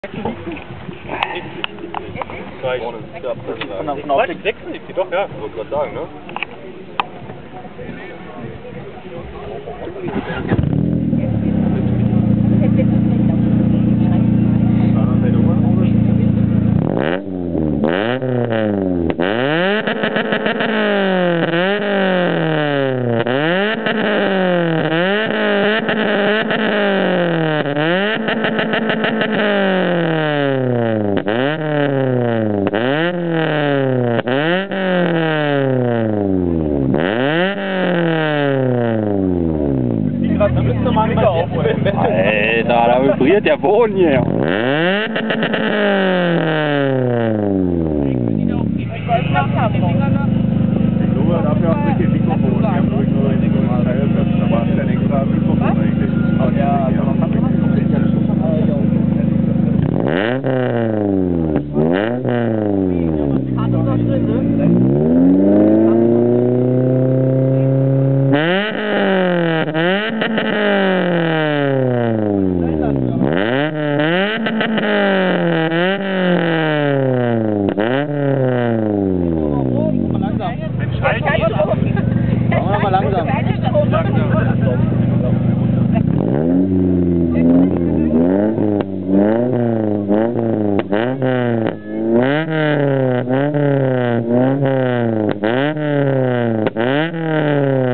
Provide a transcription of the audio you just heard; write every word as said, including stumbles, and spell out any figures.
sechsundsiebzig, doch, ja. Ich wollte gerade sagen, ne? Alter, da vibriert der Boden hier. Ich glaube, dafür auch richtig Mikrofon. Die haben wirklich nur ein normales Teil. Da war es ein extra Mikrofon eigentlich. Ja, aber man kann langsam. Langsam.